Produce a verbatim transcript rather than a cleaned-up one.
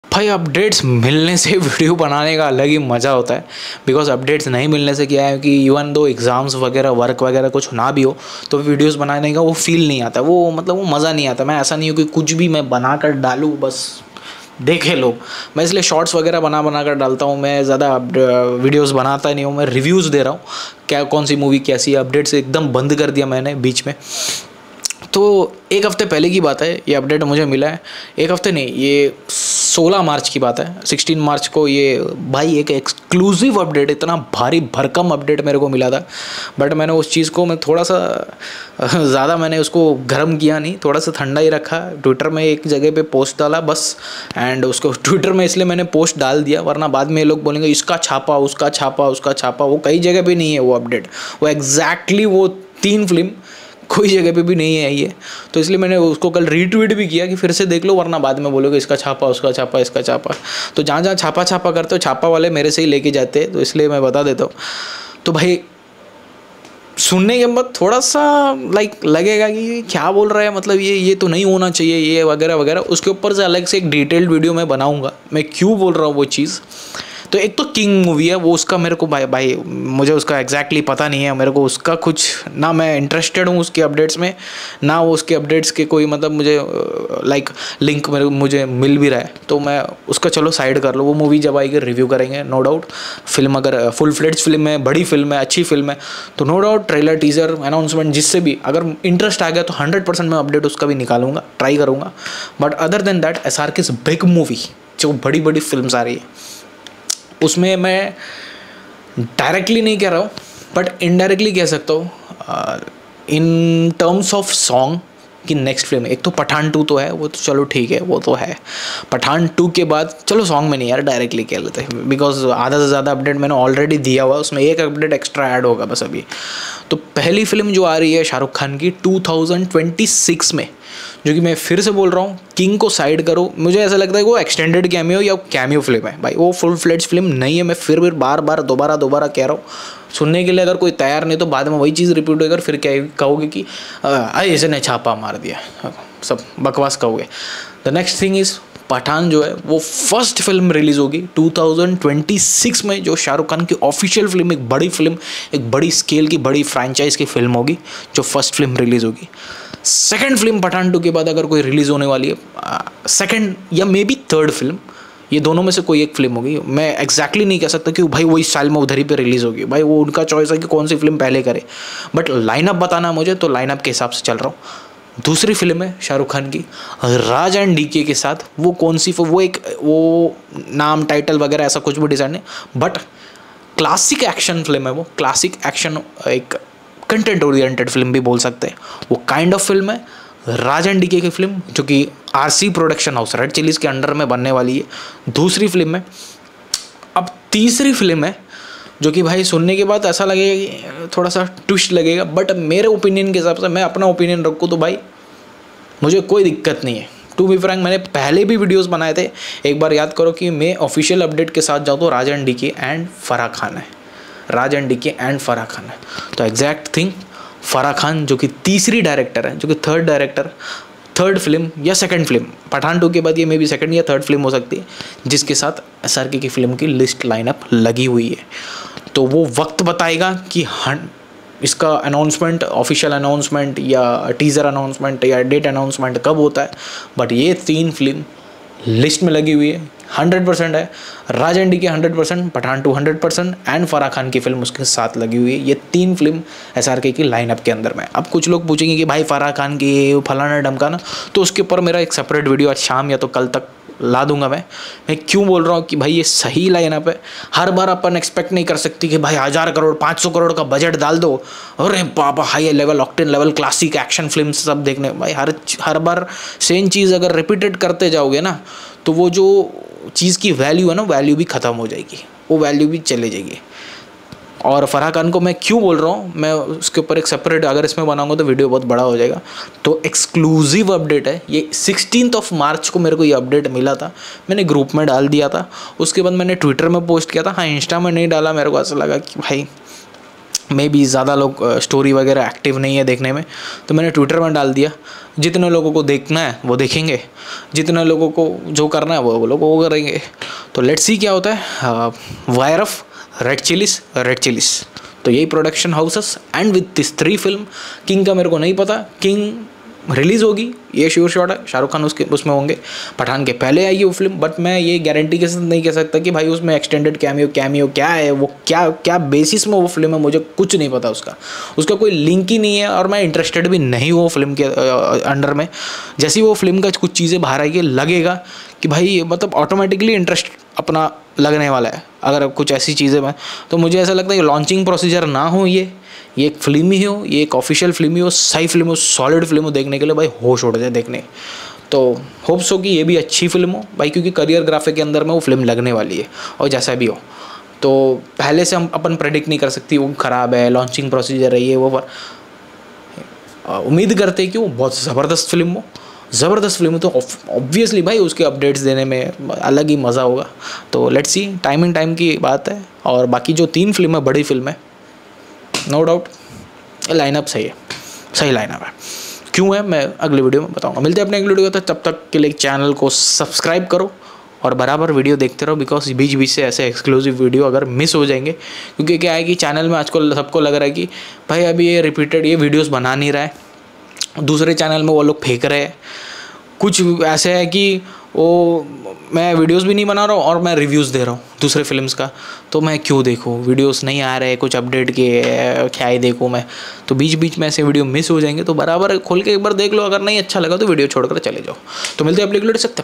भाई अपडेट्स मिलने से वीडियो बनाने का अलग ही मज़ा होता है। बिकॉज अपडेट्स नहीं मिलने से क्या है कि इवन दो एग्ज़ाम्स वगैरह वर्क वगैरह कुछ ना भी हो तो वीडियोस बनाने का वो फील नहीं आता, वो मतलब वो मज़ा नहीं आता। मैं ऐसा नहीं हूँ कि कुछ भी मैं बना कर डालूँ बस देखे लोग। मैं इसलिए शॉर्ट्स वगैरह बना बना कर डालता हूँ। मैं ज़्यादा वीडियोस बनाता नहीं हूँ, मैं रिव्यूज़ दे रहा हूँ क्या कौन सी मूवी कैसी है। अपडेट्स एकदम बंद कर दिया मैंने बीच में। तो एक हफ़्ते पहले की बात है, ये अपडेट मुझे मिला है। एक हफ़्ते नहीं, ये सोलह मार्च की बात है। सोलह मार्च को ये भाई एक एक्सक्लूसिव अपडेट, इतना भारी भरकम अपडेट मेरे को मिला था। बट मैंने उस चीज़ को मैं थोड़ा सा ज़्यादा मैंने उसको गर्म किया नहीं, थोड़ा सा ठंडा ही रखा। ट्विटर में एक जगह पे पोस्ट डाला बस, एंड उसको ट्विटर में इसलिए मैंने पोस्ट डाल दिया वरना बाद में लोग बोलेंगे इसका छापा उसका छापा उसका छापा। वो कई जगह पे नहीं है वो अपडेट, वो एग्जैक्टली वो तीन फिल्म कोई जगह पे भी नहीं है ये। तो इसलिए मैंने उसको कल रीट्वीट भी किया कि फिर से देख लो वरना बाद में बोलोगे इसका छापा उसका छापा इसका छापा। तो जहाँ जहाँ छापा छापा करते हो छापा वाले मेरे से ही लेके जाते हैं, तो इसलिए मैं बता देता हूँ। तो भाई सुनने के बाद थोड़ा सा लाइक लगेगा कि क्या बोल रहा है, मतलब ये ये तो नहीं होना चाहिए ये वगैरह वगैरह। उसके ऊपर से अलग से एक डिटेल्ड वीडियो मैं बनाऊँगा मैं क्यों बोल रहा हूँ वो चीज़। तो एक तो किंग मूवी है वो, उसका मेरे को भाई भाई मुझे उसका एग्जैक्टली exactly पता नहीं है। मेरे को उसका कुछ ना मैं इंटरेस्टेड हूँ उसके अपडेट्स में, ना वो उसके अपडेट्स के कोई मतलब मुझे लाइक लिंक मेरे मुझे मिल भी रहा है। तो मैं उसका चलो साइड कर लो, वो मूवी जब आएगी रिव्यू करेंगे नो डाउट। फिल्म अगर फुल फ्लेड्ज फिल्म है, बड़ी फिल्म है, अच्छी फिल्म है तो no doubt trailer teaser announcement जिससे भी अगर इंटरेस्ट आ गया तो हंड्रेड परसेंट मैं अपडेट उसका भी निकालूंगा, ट्राई करूँगा। But other than that S R K's big movie जो बड़ी बड़ी फिल्म आ रही है उसमें मैं डायरेक्टली नहीं कह रहा हूँ बट इनडायरेक्टली कह सकता हूँ इन टर्म्स ऑफ सॉन्ग कि नेक्स्ट फिल्म एक तो पठान टू तो है, वो तो चलो ठीक है वो तो है। पठान टू के बाद चलो सॉन्ग में नहीं यार डायरेक्टली कह लेते हैं बिकॉज आधा से ज़्यादा अपडेट मैंने ऑलरेडी दिया हुआ है, उसमें एक अपडेट एक्स्ट्रा ऐड होगा बस अभी। तो पहली फिल्म जो आ रही है शाहरुख खान की टू थाउजेंड ट्वेंटी सिक्स में, जो कि मैं फिर से बोल रहा हूँ किंग को साइड करो, मुझे ऐसा लगता है कि वो एक्सटेंडेड कैमियो या कैमियो फिल्म है भाई, वो फुल फ्लेड्ज फिल्म नहीं है। मैं फिर फिर बार बार दोबारा दोबारा कह रहा हूँ, सुनने के लिए अगर कोई तैयार नहीं तो बाद में वही चीज़ रिपीट होकर फिर क्या कहोगे कि अरे इसने छापा मार दिया, सब बकवास कहोगे। The next thing is Pathaan जो है वो फर्स्ट फिल्म रिलीज़ होगी टू थाउजेंड ट्वेंटी सिक्स में, जो शाहरुख खान की ऑफिशियल फिल्म, एक बड़ी फिल्म, एक बड़ी स्केल की बड़ी फ्रेंचाइज की फिल्म होगी जो फर्स्ट फिल्म रिलीज़ होगी। सेकंड फिल्म पठान टू के बाद अगर कोई रिलीज़ होने वाली है, सेकंड या मे बी थर्ड फिल्म, ये दोनों में से कोई एक फिल्म होगी। मैं एग्जैक्टली नहीं कह सकता कि भाई वही साल में उधर ही पे रिलीज़ होगी, भाई वो उनका चॉइस है कि कौन सी फिल्म पहले करे। बट लाइनअप बताना मुझे तो लाइनअप के हिसाब से चल रहा हूँ। दूसरी फिल्म है शाहरुख खान की राज एंड डीके के साथ, वो कौन सी, वो एक वो नाम टाइटल वगैरह ऐसा कुछ भी डिसाइड नहीं, बट क्लासिक एक्शन फिल्म है वो, क्लासिक एक्शन, एक कंटेंट ओरिएंटेड फिल्म भी बोल सकते हैं, वो काइंड ऑफ फिल्म है। राज एंड डीके की फिल्म जो कि RC production house red chillies के अंडर में बनने वाली है, दूसरी फिल्म है। अब तीसरी फिल्म है जो कि भाई सुनने के बाद ऐसा लगेगा कि थोड़ा सा ट्विस्ट लगेगा, बट मेरे ओपिनियन के हिसाब से, मैं अपना ओपिनियन रखूँ तो भाई मुझे कोई दिक्कत नहीं है। टू बी फ्रैंक मैंने पहले भी वीडियोस बनाए थे, एक बार याद करो कि मैं ऑफिशियल अपडेट के साथ जाऊँ तो Raj and DK and Farah Khan है, Raj and DK and Farah Khan है। तो एग्जैक्ट थिंग फराह खान जो कि तीसरी डायरेक्टर है, जो कि थर्ड डायरेक्टर, थर्ड फिल्म या सेकंड फिल्म, पठान टू के बाद ये मे बी सेकंड या थर्ड फिल्म हो सकती है जिसके साथ एसआरके की फिल्म की लिस्ट लाइनअप लगी हुई है। तो वो वक्त बताएगा कि हन इसका अनाउंसमेंट, ऑफिशियल अनाउंसमेंट या टीज़र अनाउंसमेंट या डेट अनाउंसमेंट कब होता है। बट ये तीन फिल्म लिस्ट में लगी हुई है, हंड्रेड परसेंट है। Raj and DK hundred percent, Pathaan two hundred percent and Farah Khan की फिल्म उसके साथ लगी हुई है। ये तीन फिल्म एसआरके की लाइनअप के अंदर में। अब कुछ लोग पूछेंगे कि भाई फराह खान की फलाना ढमकाना, तो उसके ऊपर मेरा एक सेपरेट वीडियो आज शाम या तो कल तक ला दूंगा। मैं मैं क्यों बोल रहा हूँ कि भाई ये सही लाइनअप है। हर बार अपन एक्सपेक्ट नहीं कर सकती कि भाई हज़ार करोड़ पाँच सौ करोड़ का बजट डाल दो, अरे बाबा high level octane level classic action film सब देखने। भाई हर हर बार सेम चीज़ अगर रिपीटेड करते जाओगे ना तो वो जो चीज़ की वैल्यू है ना, वैल्यू भी ख़त्म हो जाएगी, वो वैल्यू भी चले जाएगी। और फराह खान को मैं क्यों बोल रहा हूँ, मैं उसके ऊपर एक सेपरेट अगर इसमें बनाऊंगा तो वीडियो बहुत बड़ा हो जाएगा। तो एक्सक्लूसिव अपडेट है ये, सिक्सटीन्थ ऑफ मार्च को मेरे को ये अपडेट मिला था, मैंने ग्रुप में डाल दिया था। उसके बाद मैंने ट्विटर में पोस्ट किया था, हाँ इंस्टा में नहीं डाला, मेरे को ऐसा लगा कि भाई मे बी ज़्यादा लोग स्टोरी वगैरह एक्टिव नहीं है देखने में, तो मैंने ट्विटर में डाल दिया। जितने लोगों को देखना है वो देखेंगे, जितने लोगों को जो करना है वो वो लोग वो करेंगे। तो लेट्स सी क्या होता है। Wire of red chillies red chillies तो यही production houses and with this three film. King का मेरे को नहीं पता, किंग रिलीज़ होगी ये श्योर शॉट है, शाहरुख खान उसके उसमें होंगे, पठान के पहले आएगी वो फिल्म। बट मैं ये गारंटी के साथ नहीं कह सकता कि भाई उसमें एक्सटेंडेड कैमियो कैमियो क्या है, वो क्या क्या बेसिस में वो फिल्म है, मुझे कुछ नहीं पता उसका उसका कोई लिंक ही नहीं है, और मैं इंटरेस्टेड भी नहीं हूँ फिल्म के अंडर में। जैसी वो फिल्म का कुछ चीज़ें बाहर आएगी लगेगा कि भाई मतलब ऑटोमेटिकली इंटरेस्ट अपना लगने वाला है अगर कुछ ऐसी चीज़ें में। तो मुझे ऐसा लगता है कि लॉन्चिंग प्रोसीजर ना हो, ये ये एक फिल्म ही हो, ये एक ऑफिशियल फिल्म ही हो, सही फिल्म हो, सॉलिड फिल्म हो, देखने के लिए भाई होश उड़ जाए देखने। तो होप्स हो कि ये भी अच्छी फिल्म हो भाई, क्योंकि करियर ग्राफिक के अंदर में वो फिल्म लगने वाली है। और जैसा भी हो तो पहले से हम अपन प्रेडिक्ट नहीं कर सकती वो ख़राब है, लॉन्चिंग प्रोसीजर है ये वो, पर उम्मीद करते हैं कि वो बहुत ज़बरदस्त फिल्म हो। ज़बरदस्त फिल्म तो ऑब्वियसली भाई उसके अपडेट्स देने में अलग ही मज़ा होगा। तो लेट्स सी, टाइमिंग टाइम की बात है। और बाकी जो तीन फिल्म है बड़ी फिल्म है, नो डाउट ये लाइनअप सही है, सही लाइनअप है। क्यों है मैं अगले वीडियो में बताऊंगा। मिलते हैं अपने अगले वीडियो तक, तब तक के लिए चैनल को सब्सक्राइब करो और बराबर वीडियो देखते रहो, बिकॉज बीच बीच से ऐसे एक्सक्लूसिव वीडियो अगर मिस हो जाएंगे, क्योंकि क्या है कि चैनल में आजकल सबको लग रहा है कि भाई अभी ये रिपीटेड ये वीडियोस बना नहीं रहा है, दूसरे चैनल में वो लोग फेंक रहे हैं। कुछ ऐसे है कि वो मैं वीडियोस भी नहीं बना रहा हूँ और मैं रिव्यूज़ दे रहा हूँ दूसरे फिल्म्स का, तो मैं क्यों देखूँ, वीडियोस नहीं आ रहे कुछ अपडेट के, क्या ही देखूँ मैं। तो बीच बीच में ऐसे वीडियो मिस हो जाएंगे, तो बराबर खोल के एक बार देख लो, अगर नहीं अच्छा लगा तो वीडियो छोड़कर चले जाओ। तो मिलते हैं अपने वीडियो सकते।